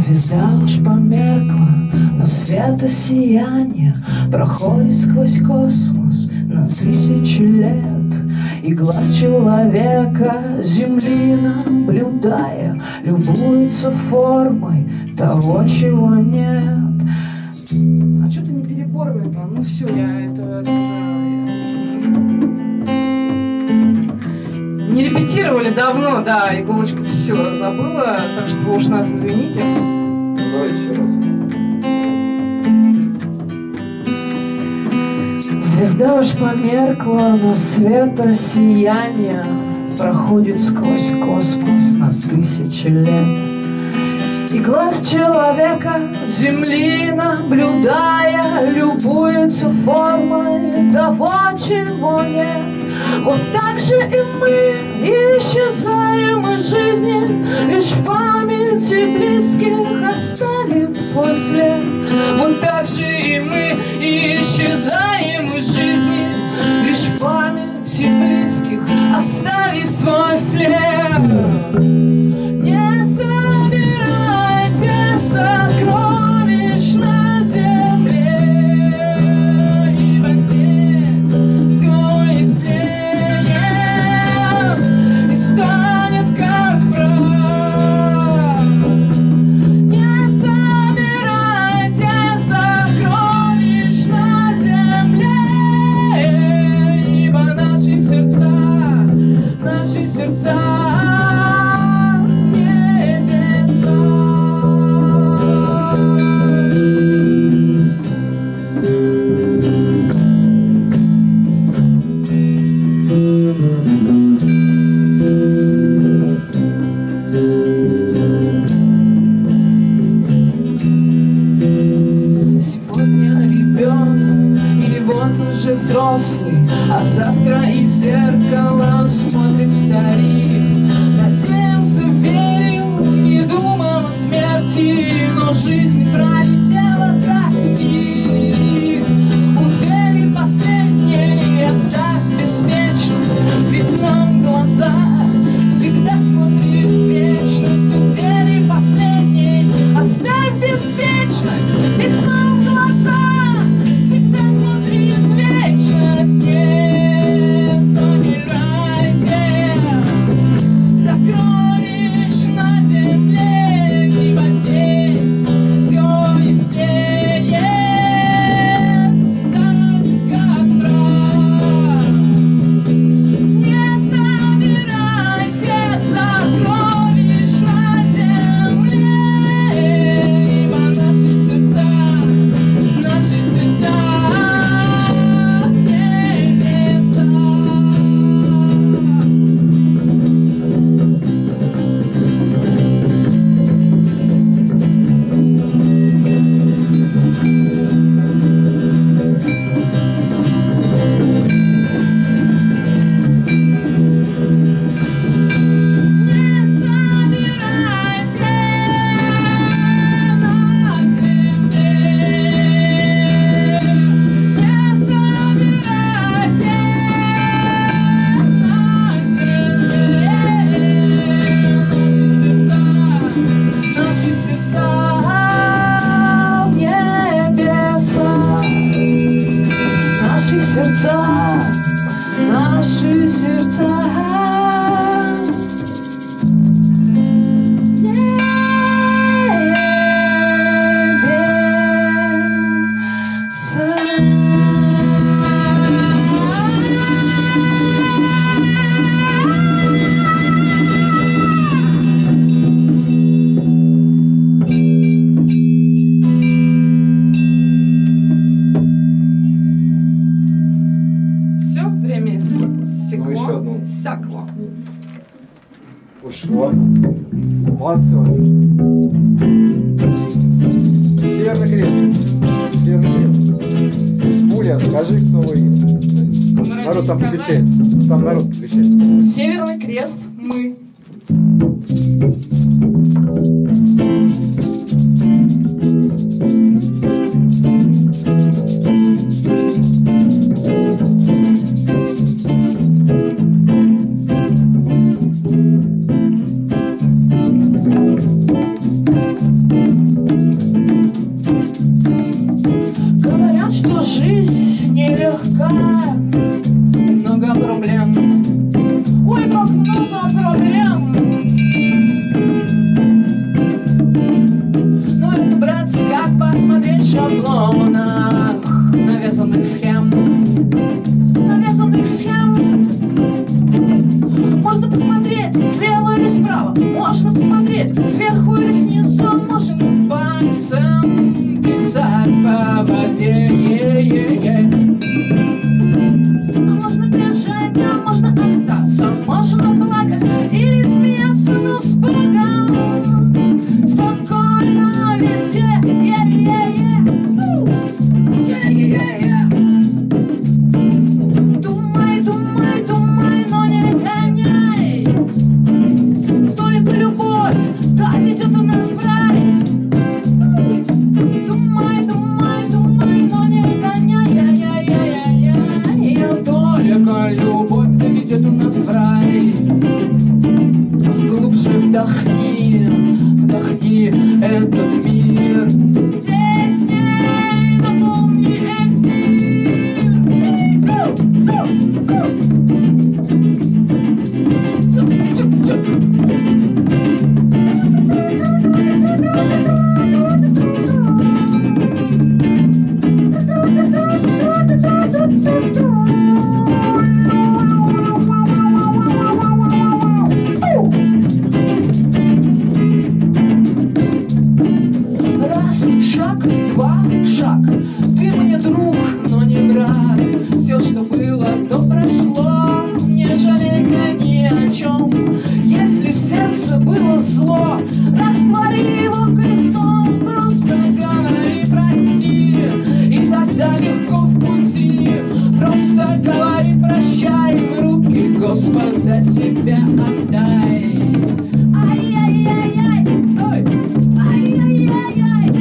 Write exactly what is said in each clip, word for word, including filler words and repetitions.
Звезда уж померкла, но света сияние проходит сквозь космос на тысячи лет. И глаз человека земли наблюдая любуется формой того, чего нет. А что ты не переборывай-то? Ну все, я это, это не репетировали давно, да, иголочка все забыла, так что вы уж нас извините. Давай еще раз. Звезда уж померкла, но света сияние проходит сквозь космос на тысячи лет. И глаз человека земли наблюдая любуется формой того, чего нет. Вот так же и мы исчезаем из жизни, лишь в памяти близких оставив свой след. Вот так же и мы исчезаем из жизни, лишь в памяти близких оставив свой след. Не собирайте сокровищ на земле, ибо здесь все истлеет и станет как прах. Не собирайте сокровищ на земле, ибо наши сердца, наши сердца взрослый, а завтра из зеркала смотрит старик. Надеялся, верил и думал о смерти, но жизнь пролетела как тик. У двери последней оставь беспечность, ведь нам глаза всегда смотрят в вечность. У двери последней оставь беспечность, ведь нам глаза всегда смотрят в вечность. Сокровищ на земле, ибо здесь все истлеет, станет как прах. Не собирайте сокровищ на земле, ибо наши сердца, наши сердца небеса. Наши сердца сякло. Ушло. Молодцы. Северный крест. Северный крест. Пуля, скажи, кто выиграл. Народ там отвечает. Там народ отвечает. Северный крест. Мы. Thank you. теперь сверху или снизу можем пальцем писать по воде. Е-е-е. Можно бежать, а можно остаться, можно плакать или смеяться, но с Богом. Спокойно везде. Е-е-е. Е-е-е. Думай, думай, думай, но не гоняй. Только любовь, да, ведет у нас в рай. Думай, думай, думай, но не гоняй. Я-я-я-я-я. Только любовь, да, ведет у нас в рай. Глубже вдохни, вдохни этот мир. Песней наполни эфир. Раз, шаг, два, шаг. Ты мне друг, но не брат. Все, что было, то прошло. Не жалей ни о чем. Если в сердце было зло, раствори его крестом. Просто говори прости, и тогда легко в пути. Просто говори прощай, в руки Господа себя отдай. Ай-яй-яй-яй, ой, ай-яй-яй-яй.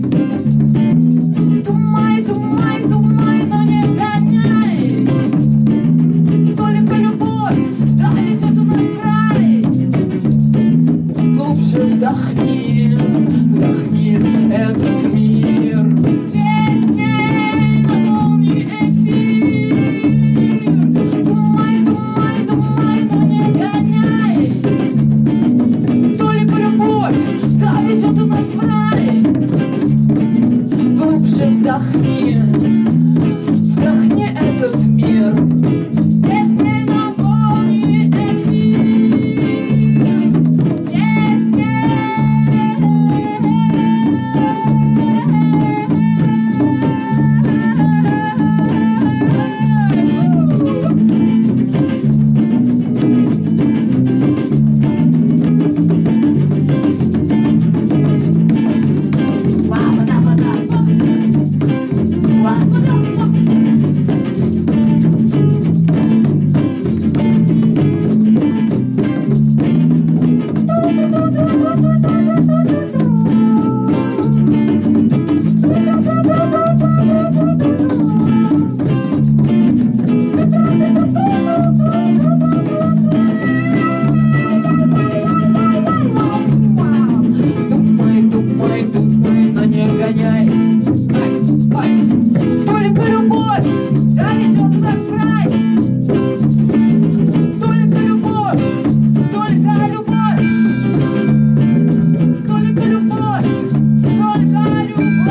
Думай, думай, думай, но не гоняй. Только любовь, да, ведет у нас в рай. Глубже вдохни, вдохни этот мир. Песней наполни эфир. Думай, думай, думай, но не гоняй. Только любовь, да, ведет у нас в рай. Глубже вдохни, вдохни этот мир. Песней наполни эфир. Песней. Думай, думай, думай, но не гоняй. Ай, ай. Только любовь, да, ведет у нас в рай. Только любовь, только любовь. Только любовь, только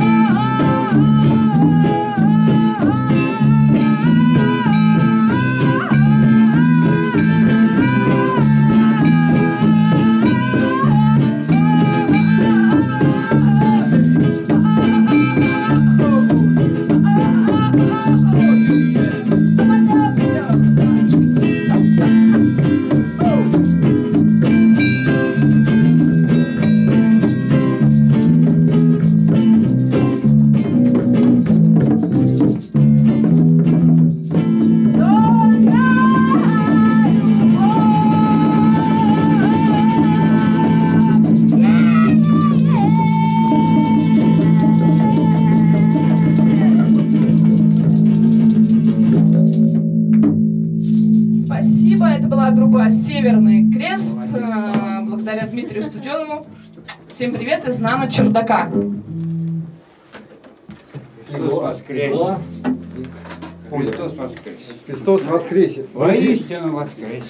Спасибо, это была группа «Северный крест», э, благодаря Дмитрию Студенову. Всем привет из Нано Чердака. Христос воскресе! Христос воскресе! Христос воскресе! Воистину воскресе!